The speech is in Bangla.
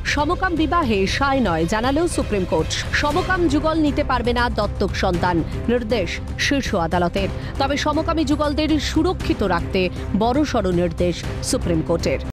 সমকাম বিবাহে সায় নয় জানালেও সুপ্রিম কোর্ট। সমকাম যুগল নিতে পারবে না দত্তক সন্তান, নির্দেশ শীর্ষ আদালতের। তবে সমকামী যুগলদের সুরক্ষিত রাখতে বড়সড় নির্দেশ সুপ্রিম কোর্টের।